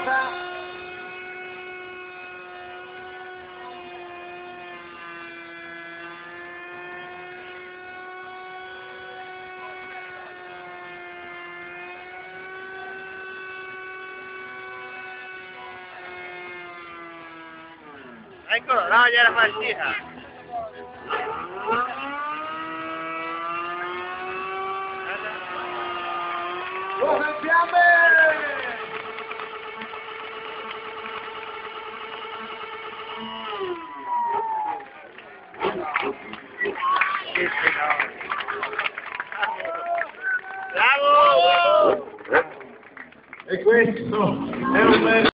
Rosa. Eccolo, no, gliela partita. Rosa in fiamme! Bravo! E questo è un bel